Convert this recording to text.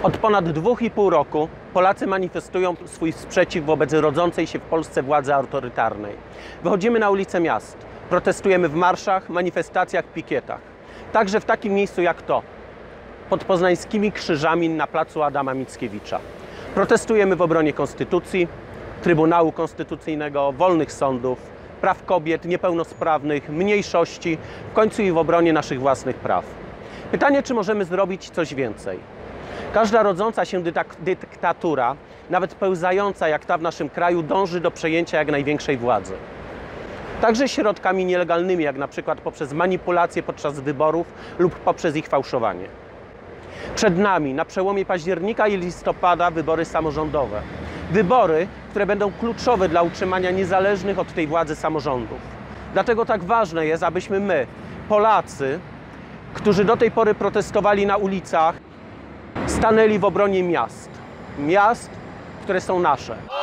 Od ponad 2,5 roku Polacy manifestują swój sprzeciw wobec rodzącej się w Polsce władzy autorytarnej. Wychodzimy na ulice miast, protestujemy w marszach, manifestacjach, pikietach. Także w takim miejscu jak to, pod poznańskimi krzyżami na placu Adama Mickiewicza. Protestujemy w obronie Konstytucji, Trybunału Konstytucyjnego, wolnych sądów, praw kobiet, niepełnosprawnych, mniejszości, w końcu i w obronie naszych własnych praw. Pytanie, czy możemy zrobić coś więcej? Każda rodząca się dyktatura, nawet pełzająca jak ta w naszym kraju, dąży do przejęcia jak największej władzy. Także środkami nielegalnymi, jak na przykład poprzez manipulacje podczas wyborów lub poprzez ich fałszowanie. Przed nami na przełomie października i listopada wybory samorządowe. Wybory, które będą kluczowe dla utrzymania niezależnych od tej władzy samorządów. Dlatego tak ważne jest, abyśmy my, Polacy, którzy do tej pory protestowali na ulicach, stanęli w obronie miast. Miast, które są nasze.